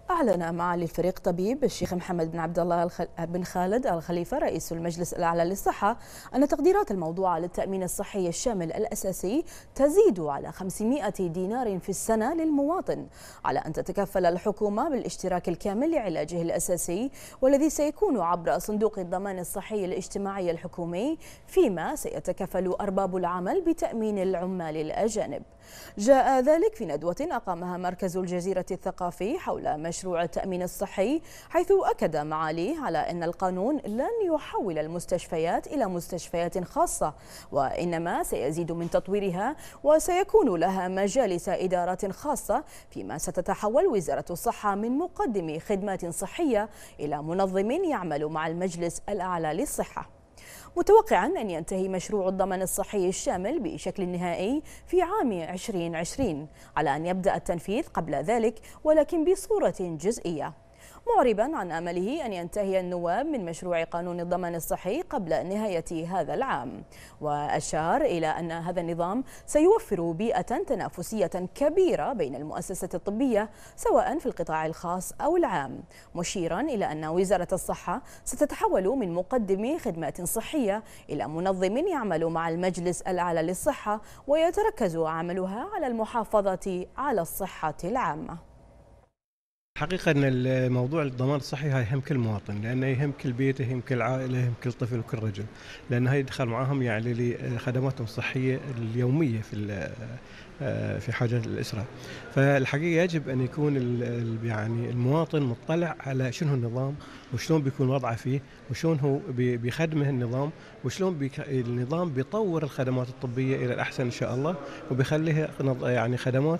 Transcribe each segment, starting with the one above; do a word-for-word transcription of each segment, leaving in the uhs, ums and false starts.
أعلن معالي الفريق طبيب الشيخ محمد بن عبد الله بن خالد الخليفة رئيس المجلس الأعلى للصحة أن تقديرات الموضوعة للتأمين الصحي الشامل الأساسي تزيد على خمسمائة دينار في السنة للمواطن، على أن تتكفل الحكومة بالاشتراك الكامل لعلاجه الأساسي والذي سيكون عبر صندوق الضمان الصحي الاجتماعي الحكومي، فيما سيتكفل أرباب العمل بتأمين العمال الأجانب. جاء ذلك في ندوة أقامها مركز الجزيرة الثقافي حول مشروع التأمين الصحي، حيث أكد معاليه على أن القانون لن يحول المستشفيات إلى مستشفيات خاصة، وإنما سيزيد من تطويرها وسيكون لها مجالس إدارات خاصة، فيما ستتحول وزارة الصحة من مقدم خدمات صحية إلى منظم يعمل مع المجلس الأعلى للصحة، متوقعا أن ينتهي مشروع الضمان الصحي الشامل بشكل نهائي في عام ألفين وعشرين، على أن يبدأ التنفيذ قبل ذلك ولكن بصورة جزئية، معربا عن أمله أن ينتهي النواب من مشروع قانون الضمان الصحي قبل نهاية هذا العام. وأشار إلى أن هذا النظام سيوفر بيئة تنافسية كبيرة بين المؤسسات الطبية سواء في القطاع الخاص أو العام، مشيرا إلى أن وزارة الصحة ستتحول من مقدم خدمات صحية إلى منظم يعمل مع المجلس الأعلى للصحة، ويتركز عملها على المحافظة على الصحة العامة. حقيقة أن الموضوع الضمان الصحي هاي يهم كل مواطن، لأنه يهم كل بيت، يهم كل عائلة، يهم كل طفل وكل رجل، لأن هاي يدخل معاهم يعني لخدماتهم الصحية اليومية في في حاجة الأسرة. فالحقيقة يجب أن يكون يعني المواطن مطلع على شنو النظام وشلون بيكون وضعه فيه وشلون هو بيخدمه النظام وشلون النظام بيطور الخدمات الطبية إلى الأحسن إن شاء الله، وبيخليها يعني خدمات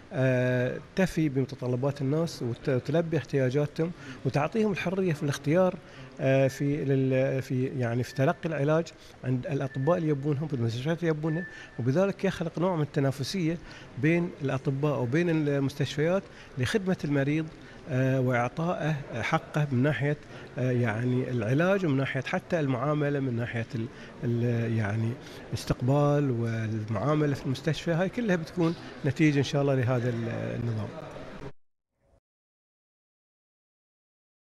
تفي بمتطلبات الناس وتلبي احتياجاتهم وتعطيهم الحرية في الاختيار في في يعني في تلقي العلاج عند الأطباء اللي يبونهم في المستشفيات اللي يبونها، وبذلك يخلق نوع من التنافسية بين الأطباء وبين المستشفيات لخدمة المريض وإعطائه حقه من ناحية يعني العلاج ومن ناحية حتى المعاملة، من ناحية يعني الاستقبال والمعاملة في المستشفى. هاي كلها بتكون نتيجة إن شاء الله لهذا النظام.